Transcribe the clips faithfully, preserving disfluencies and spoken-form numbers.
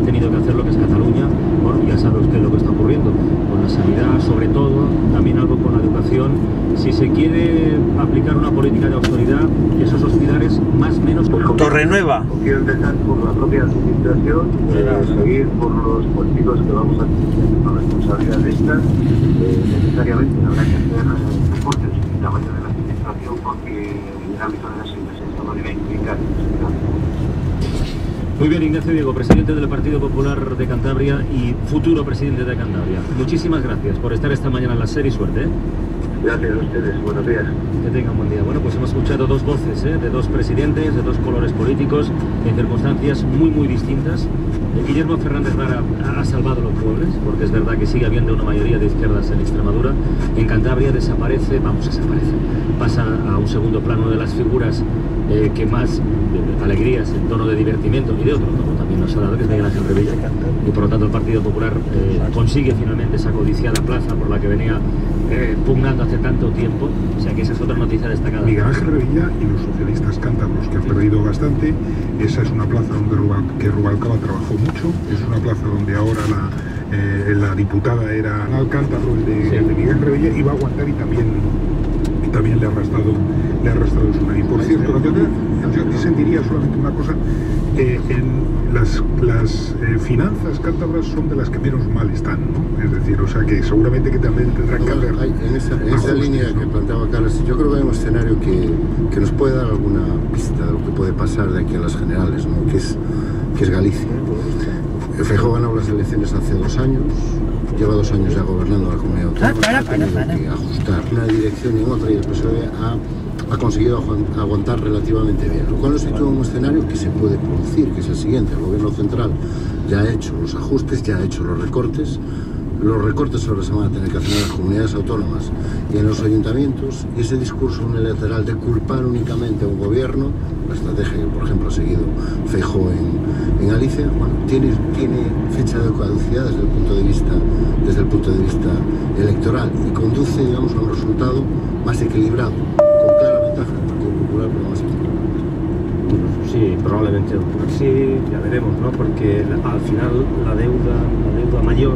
ha tenido que hacer lo que es Cataluña. Bueno, ya sabe usted lo que está ocurriendo con la sanidad, sobre todo, también algo con la educación. Si se quiere aplicar una política de austeridad, esos hospitales más o menos... Torrenueva. Quiero empezar por la propia administración, eh, seguir por los políticos que vamos a tener una responsabilidad de estas. Eh, necesariamente habrá que hacer eh, recortes en el tamaño de la administración porque el ámbito de las empresas no debe implicar. Muy bien, Ignacio Diego, presidente del Partido Popular de Cantabria y futuro presidente de Cantabria. Muchísimas gracias por estar esta mañana en la serie. Suerte, ¿eh? Gracias a ustedes, buenos días. Que tengan buen día. Bueno, pues hemos escuchado dos voces, ¿eh? de dos presidentes, de dos colores políticos, en circunstancias muy, muy distintas. Eh, Guillermo Fernández Vara ha salvado los pueblos, porque es verdad que sigue habiendo una mayoría de izquierdas en Extremadura. En Cantabria desaparece, vamos, desaparece. Pasa a un segundo plano de las figuras eh, que más de alegrías en tono de divertimiento y de otro tono también nos ha dado, que es Miguel Ángel Revilla. Y por lo tanto el Partido Popular eh, consigue finalmente esa codiciada plaza por la que venía eh, pugnando hace tanto tiempo. O sea que esa es otra noticia destacada. Miguel Ángel Revilla y los socialistas cántabros, que han perdido bastante. Esa es una plaza donde Rubal, que Rubalcaba trabajó mucho. Es una plaza donde ahora la, eh, la diputada era Alcántaro, el de, sí. el de Miguel Revilla, y va a aguantar y también, y también le ha arrastrado, le ha arrastrado su nariz. Por cierto, yo, yo sentiría solamente una cosa. Eh, en las, las eh, finanzas cántabras son de las que menos mal están, ¿no? Es decir, o sea que seguramente que también tendrán que haber... Hay, en esa, en esa línea ¿no? que planteaba Carlos, yo creo que hay un escenario que, que nos puede dar alguna pista de lo que puede pasar de aquí a las generales, ¿no? que, es, que es Galicia. Feijóo ganó las elecciones hace dos años, lleva dos años ya gobernando la comunidad autónoma, ha tenido que ajustar una dirección y en otra, y el P S O E ha... ha conseguido aguantar relativamente bien, lo cual nos sitúa en un escenario que se puede producir, que es el siguiente. El gobierno central ya ha hecho los ajustes, ya ha hecho los recortes. Los recortes ahora se van a tener que hacer en las comunidades autónomas y en los ayuntamientos, y ese discurso unilateral de culpar únicamente a un gobierno, la estrategia que por ejemplo ha seguido Feijóo en, en Galicia, bueno, tiene, tiene fecha de caducidad desde el punto de vista, desde el punto de vista electoral, y conduce, digamos, a un resultado más equilibrado, con clara ventaja del Partido Popular, pero más equilibrado. Sí, probablemente sí, ya veremos, ¿no? Porque al final la deuda, la deuda mayor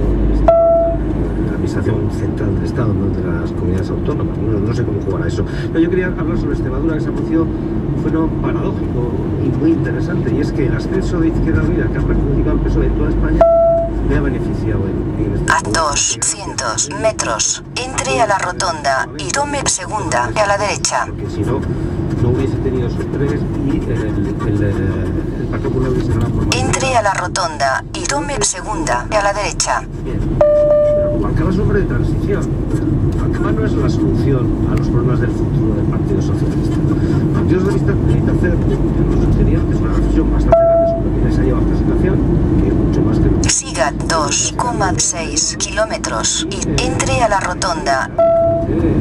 de la administración central del Estado, no de las comunidades autónomas, no, no sé cómo jugará eso. Pero yo quería hablar sobre Extremadura, que se ha producido un fenómeno paradójico y muy interesante, y es que el ascenso de Izquierda Unida, que ha perjudicado al P S O E en toda España, me ha beneficiado en, en este a doscientos metros, entre a la rotonda y tome segunda a la derecha. Porque si no, no hubiese tenido esos tres y el, el, el, el Partido Popular hubiese ganado por más. Entre a la rotonda y tome segunda a la derecha. Bien, pero Rubalcaba es hombre de transición. Rubalcaba no es la solución a los problemas del futuro del Partido Socialista. El Partido Socialista necesita hacer, en los expedientes, una reflexión bastante grande sobre quién les ha llevado a esta situación, que es mucho más que... Siga dos coma seis kilómetros y entre a la rotonda. Eh,